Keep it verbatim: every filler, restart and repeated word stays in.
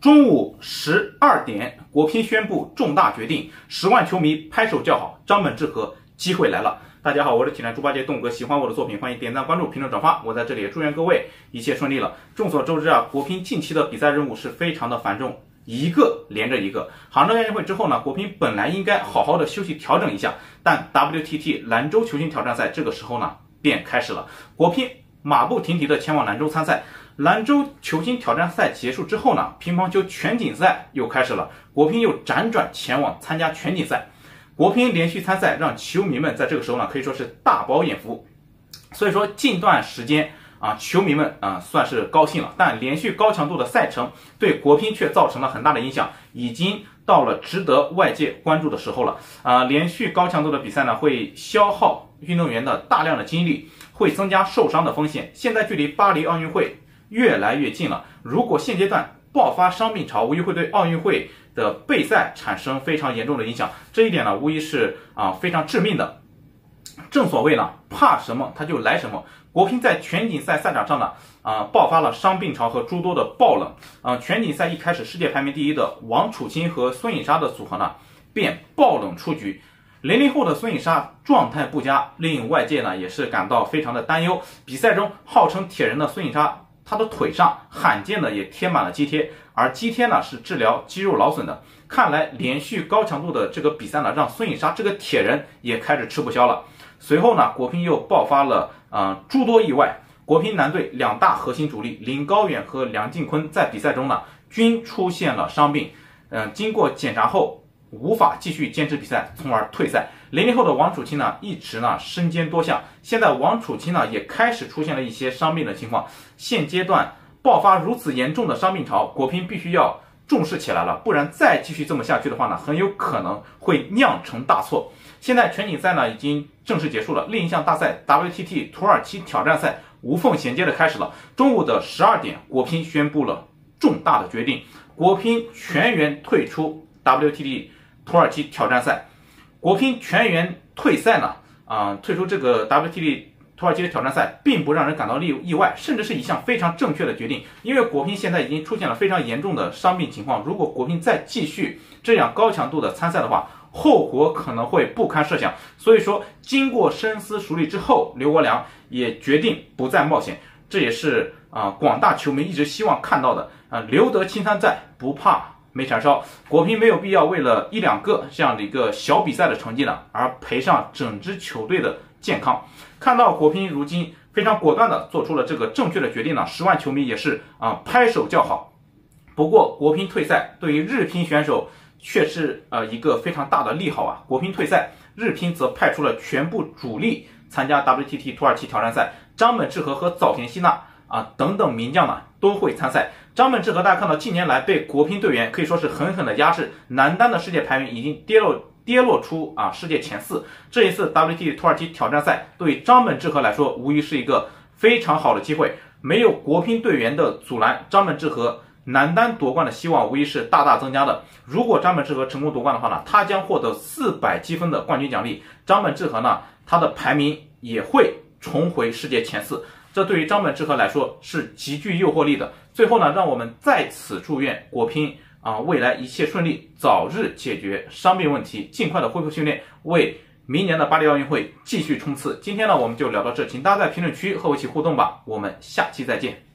中午十二点，国乒宣布重大决定，十万球迷拍手叫好，张本智和机会来了。大家好，我是体坛猪八戒栋哥，喜欢我的作品，欢迎点赞、关注、评论、转发。我在这里也祝愿各位一切顺利了。众所周知啊，国乒近期的比赛任务是非常的繁重，一个连着一个。杭州亚运会之后呢，国乒本来应该好好的休息调整一下，但 W T T 兰州球星挑战赛这个时候呢便开始了，国乒马不停蹄的前往兰州参赛。兰州球星挑战赛结束之后呢，乒乓球全锦赛又开始了，国乒又辗转前往参加全锦赛。国乒连续参赛，让球迷们在这个时候呢可以说是大饱眼福。所以说近段时间啊，球迷们啊算是高兴了，但连续高强度的赛程对国乒却造成了很大的影响，已经到了值得外界关注的时候了。啊，连续高强度的比赛呢，会消耗运动员的大量的精力，会增加受伤的风险。现在距离巴黎奥运会越来越近了，如果现阶段爆发伤病潮，无疑会对奥运会的备赛产生非常严重的影响。这一点呢，无疑是啊非常致命的。正所谓呢，怕什么它就来什么。国乒在全锦赛赛场上呢，啊爆发了伤病潮和诸多的爆冷。啊，全锦赛一开始，世界排名第一的王楚钦和孙颖莎的组合呢，便爆冷出局。零零后的孙颖莎状态不佳，令外界呢也是感到非常的担忧。比赛中号称铁人的孙颖莎，她的腿上罕见的也贴满了肌贴，而肌贴呢是治疗肌肉劳损的。看来连续高强度的这个比赛呢，让孙颖莎这个铁人也开始吃不消了。随后呢，国乒又爆发了呃诸多意外。国乒男队两大核心主力林高远和梁靖昆在比赛中呢均出现了伤病，嗯、呃，经过检查后无法继续坚持比赛，从而退赛。零零后的王楚钦呢，一直呢身兼多项，现在王楚钦呢也开始出现了一些伤病的情况。现阶段爆发如此严重的伤病潮，国乒必须要重视起来了，不然再继续这么下去的话呢，很有可能会酿成大错。现在全锦赛呢已经正式结束了，另一项大赛 W T T 土耳其挑战赛无缝衔接的开始了。中午的十二点，国乒宣布了重大的决定，国乒全员退出 W T T 土耳其挑战赛。国乒全员退赛呢，啊、呃，退出这个 W T T 土耳其的挑战赛，并不让人感到意意外，甚至是一项非常正确的决定。因为国乒现在已经出现了非常严重的伤病情况，如果国乒再继续这样高强度的参赛的话，后果可能会不堪设想。所以说，经过深思熟虑之后，刘国梁也决定不再冒险。这也是啊、呃、广大球迷一直希望看到的啊、呃，留得青山在，不怕没柴烧。国乒没有必要为了一两个这样的一个小比赛的成绩呢，而赔上整支球队的健康。看到国乒如今非常果断的做出了这个正确的决定呢，十万球迷也是啊拍手叫好。不过国乒退赛对于日乒选手却是呃一个非常大的利好啊。国乒退赛，日乒则派出了全部主力参加 W T T 土耳其挑战赛，张本智和和早田希娜啊等等名将呢都会参赛。张本智和大家看到近年来被国乒队员可以说是狠狠的压制，男单的世界排名已经跌落跌落出啊世界前四。这一次 W T T 土耳其挑战赛对张本智和来说无疑是一个非常好的机会，没有国乒队员的阻拦，张本智和男单夺冠的希望无疑是大大增加的。如果张本智和成功夺冠的话呢，他将获得四百积分的冠军奖励。张本智和呢，他的排名也会重回世界前四，这对于张本智和来说是极具诱惑力的。最后呢，让我们在此祝愿国乒啊未来一切顺利，早日解决伤病问题，尽快的恢复训练，为明年的巴黎奥运会继续冲刺。今天呢，我们就聊到这，请大家在评论区和我一起互动吧，我们下期再见。